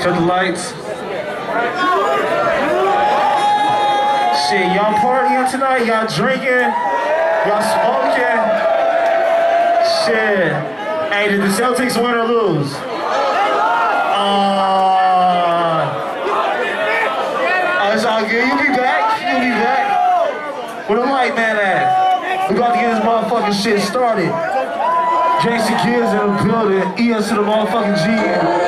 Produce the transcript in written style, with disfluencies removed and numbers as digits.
Cut the lights. Shit, y'all partying tonight? Y'all drinking? Y'all smoking? Shit. Hey, did the Celtics win or lose? It's all good. You'll be back. You'll be back. Where the light man at? We about to get this motherfucking shit started. Jason Gibbs in the building. ES to the motherfucking G.